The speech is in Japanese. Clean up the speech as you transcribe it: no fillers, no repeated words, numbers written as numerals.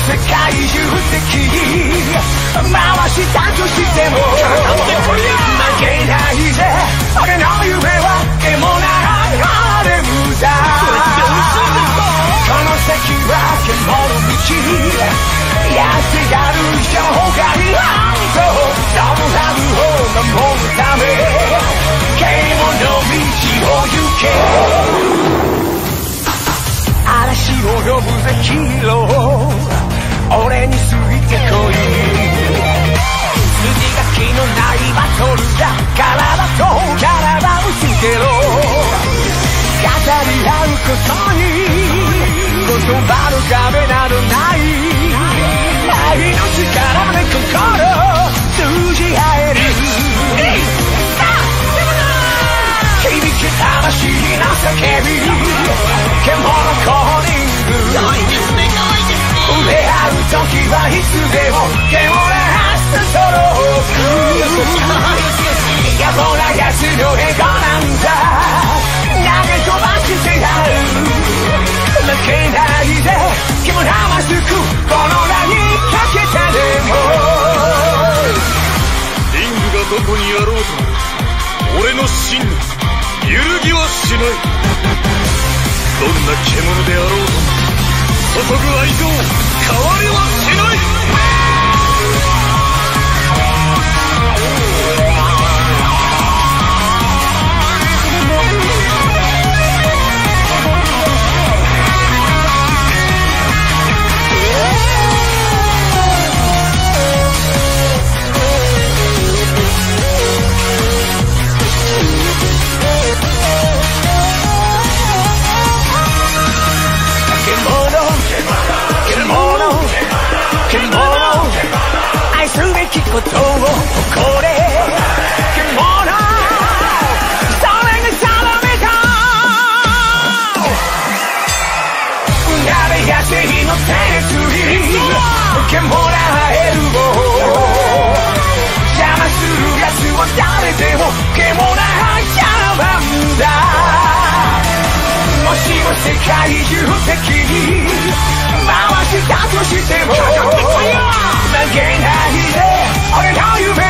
世界中的回したとしても負けないぜ俺の夢はでもなれ無駄この先は獣道やってやる人がいないとそのラブを守るため獣道を行け嵐を呼ぶぜヒーロー俺についてこい筋書きのないバトルだ体と体をつけろ語り合うことに言葉の壁などない愛の力で心通じ合える響き魂の叫び獣コーニング触れ合う時はいつでもでもなストローク野暮な奴のエゴなんだ投げ飛ばしてやる負けないで獣マスクこの名にかけたでもリングがどこにあろうと俺の真の揺るぎはしないどんな獣であろうと注ぐ愛情変わりはしない愛すべきことを誇れ獣それが定めた鍋や正義の手に獣エルボー邪魔する奴は誰でも獣やらばんだもしも世界中的に回したとしても負けないで俺の夢